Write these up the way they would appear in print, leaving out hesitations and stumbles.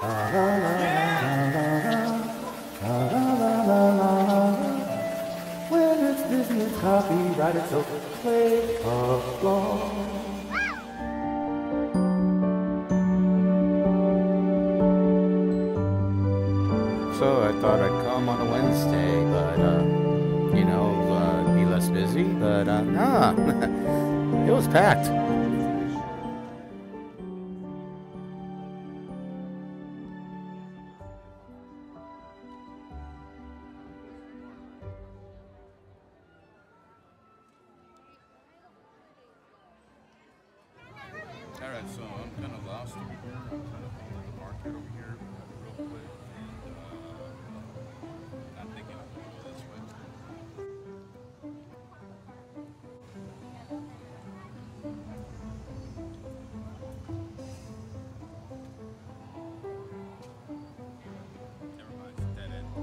When it's Disney copyright, it's so play along. So I thought I'd come on a Wednesday, but be less busy. But nah, it was packed. Alright, so I'm kind of lost. I'm in the market over here real quick. I'm thinking I'm going to go this way. Never mind, it's dead end.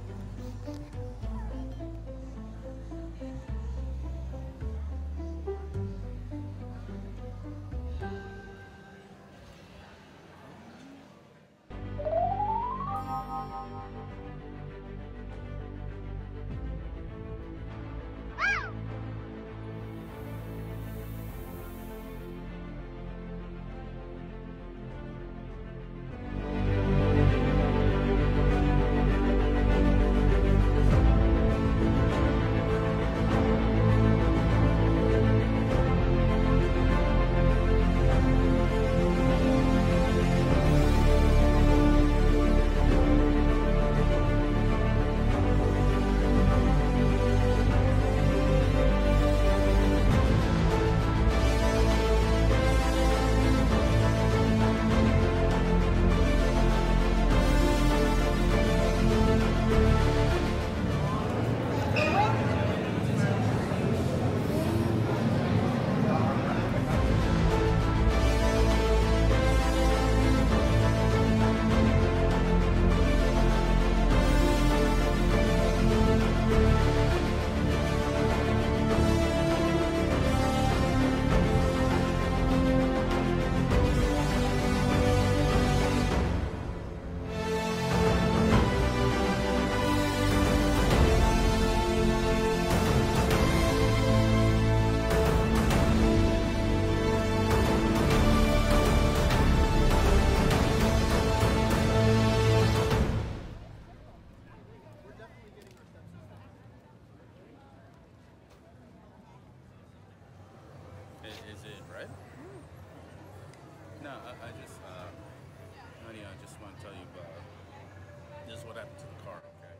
Is it red? No, I just, honey, I just want to tell you this is what happened to the car,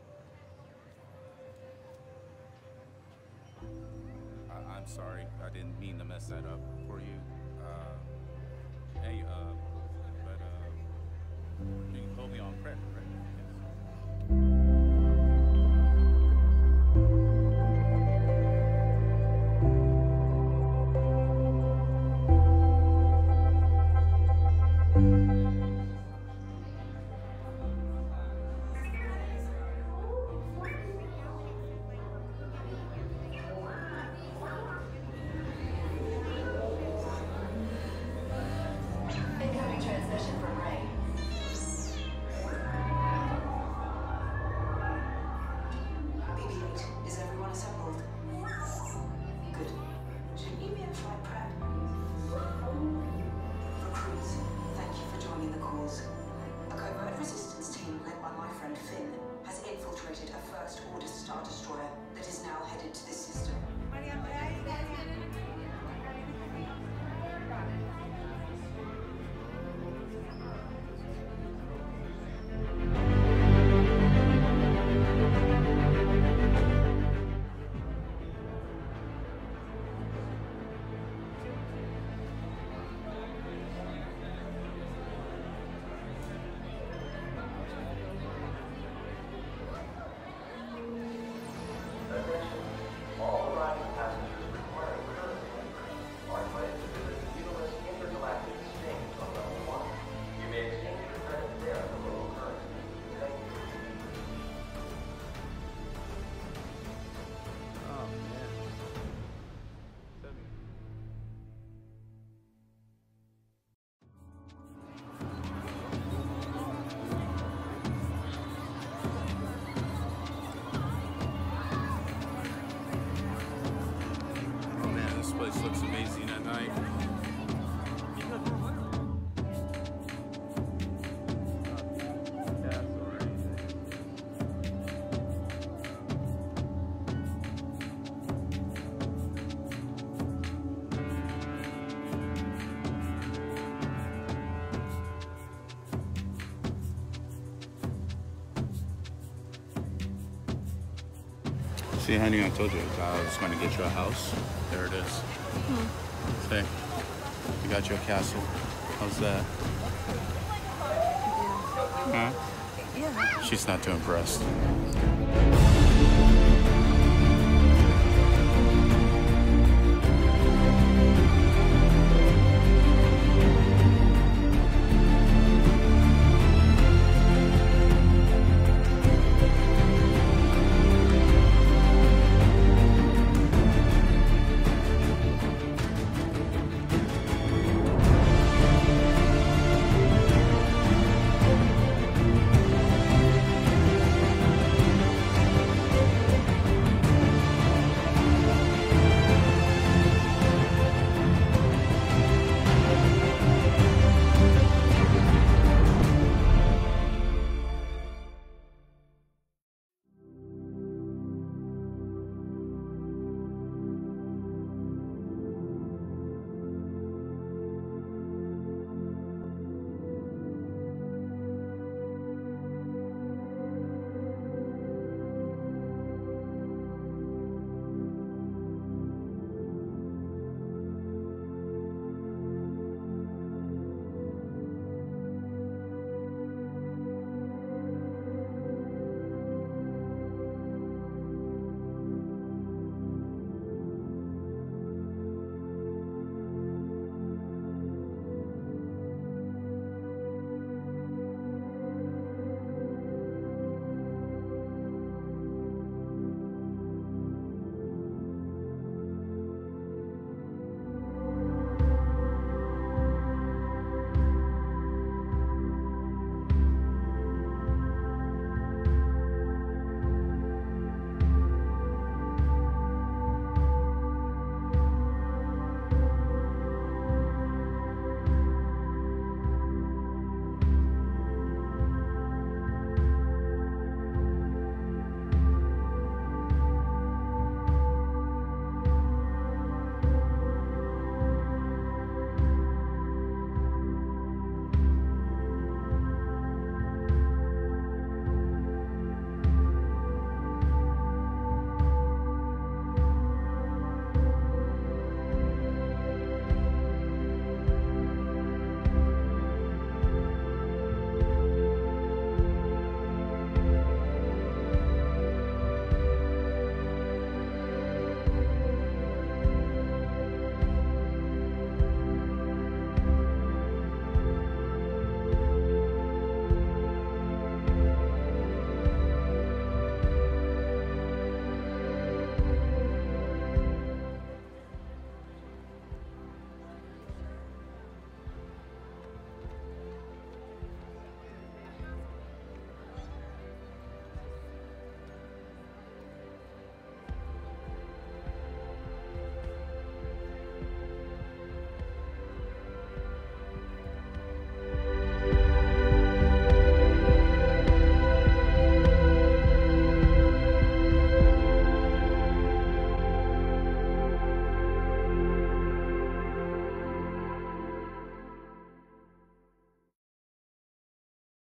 okay? I'm sorry, I didn't mean to mess that up for you. Hey, but, you can hold me on credit, right? Incoming transmission from Ray. See, honey, I told you I was going to get you a house. There it is. Say, you got your castle. How's that? Huh? Yeah. She's not too impressed.